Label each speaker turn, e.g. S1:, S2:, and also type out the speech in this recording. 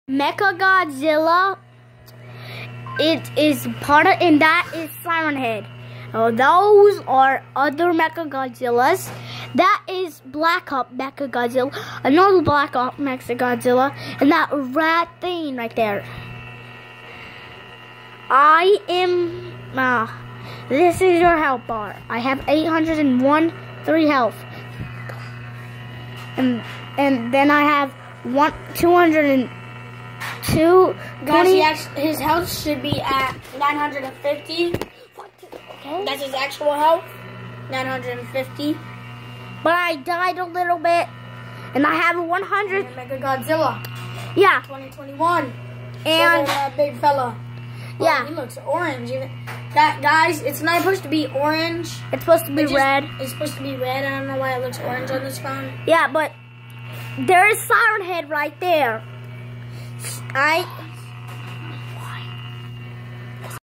S1: Mechagodzilla. It is part of, and that is Siren Head. Those are other Mechagodzillas. That is Black Ops Mechagodzilla, another Black Ops Mechagodzilla, and that rat thing right there. I am. This is your health bar. I have 801 health, and then I have 202.
S2: Guys, his health should be at 950.
S1: Okay.
S2: That's his actual health, 950.
S1: But I died a little bit, and I have 100.
S2: Mechagodzilla.
S1: Yeah.
S2: 2021.
S1: And
S2: that big fella.
S1: Yeah.
S2: He looks orange. That, guys, it's not supposed to be orange.
S1: It's supposed to be red.
S2: It's supposed to be red. I don't know why it looks orange on this phone.
S1: Yeah, but there is Siren Head right there.